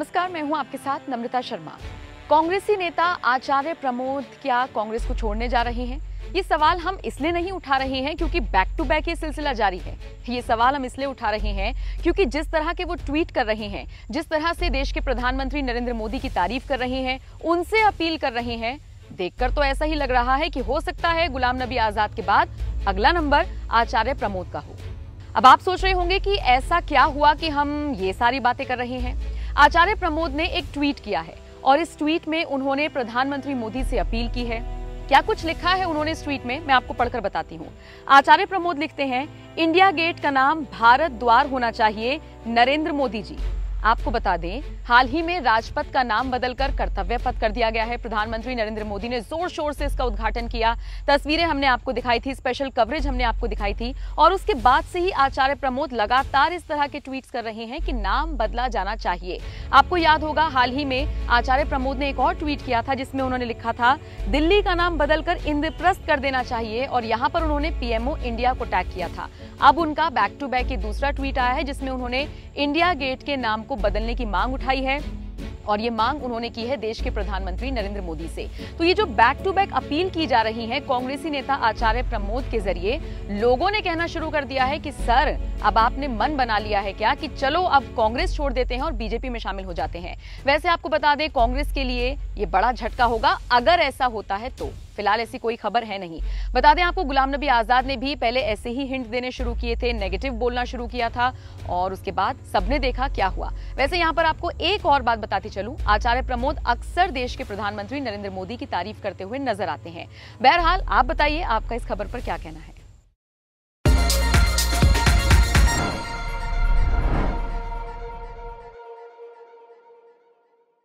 नमस्कार, मैं हूं आपके साथ नम्रता शर्मा। कांग्रेसी नेता आचार्य प्रमोद क्या कांग्रेस को छोड़ने जा रहे हैं? ये सवाल हम इसलिए नहीं उठा रहे हैं क्योंकि बैक टू बैक ये सिलसिला जारी है। ये सवाल हम इसलिए उठा रहे हैं क्योंकि जिस तरह के वो ट्वीट कर रहे हैं, जिस तरह से देश के प्रधानमंत्री नरेंद्र मोदी की तारीफ कर रहे हैं, उनसे अपील कर रहे हैं, देखकर तो ऐसा ही लग रहा है कि हो सकता है गुलाम नबी आजाद के बाद अगला नंबर आचार्य प्रमोद का हो। अब आप सोच रहे होंगे कि ऐसा क्या हुआ कि हम ये सारी बातें कर रहे हैं। आचार्य प्रमोद ने एक ट्वीट किया है और इस ट्वीट में उन्होंने प्रधानमंत्री मोदी से अपील की है। क्या कुछ लिखा है उन्होंने इस ट्वीट में, मैं आपको पढ़कर बताती हूँ। आचार्य प्रमोद लिखते हैं, इंडिया गेट का नाम भारत द्वार होना चाहिए, नरेंद्र मोदी जी। आपको बता दें, हाल ही में राजपथ का नाम बदलकर कर्तव्य पथ कर दिया गया है। प्रधानमंत्री नरेंद्र मोदी ने जोर शोर से इसका उद्घाटन किया। तस्वीरें हमने आपको दिखाई थी, स्पेशल कवरेज हमने आपको दिखाई थी और उसके बाद से ही आचार्य प्रमोद लगातार इस तरह के ट्वीट्स कर रहे हैं कि नाम बदला जाना चाहिए। आपको याद होगा, हाल ही में आचार्य प्रमोद ने एक और ट्वीट किया था जिसमें उन्होंने लिखा था, दिल्ली का नाम बदलकर इंद्रप्रस्थ कर देना चाहिए और यहां पर उन्होंने पीएमओ इंडिया को टैग किया था। अब उनका बैक टू बैक ये दूसरा ट्वीट आया है जिसमें उन्होंने इंडिया गेट के नाम को बदलने की मांग उठाई है और ये मांग उन्होंने की है देश के प्रधानमंत्री नरेंद्र मोदी से। तो ये जो बैक टू बैक अपील की जा रही है कांग्रेसी नेता आचार्य प्रमोद के जरिए, लोगों ने कहना शुरू कर दिया है कि सर, अब आपने मन बना लिया है क्या कि चलो अब कांग्रेस छोड़ देते हैं और बीजेपी में शामिल हो जाते हैं। वैसे आपको बता दें, कांग्रेस के लिए ये बड़ा झटका होगा अगर ऐसा होता है तो। फिलहाल ऐसी कोई खबर है नहीं। बता दें आपको, गुलाम नबी आजाद ने भी पहले ऐसे ही हिंट देने शुरू किए थे, नेगेटिव बोलना शुरू किया था और उसके बाद सबने देखा क्या हुआ। वैसे यहाँ पर आपको एक और बात बताती चलूं, आचार्य प्रमोद अक्सर देश के प्रधानमंत्री नरेंद्र मोदी की तारीफ करते हुए नजर आते हैं। बहरहाल आप बताइए, आपका इस खबर पर क्या कहना है?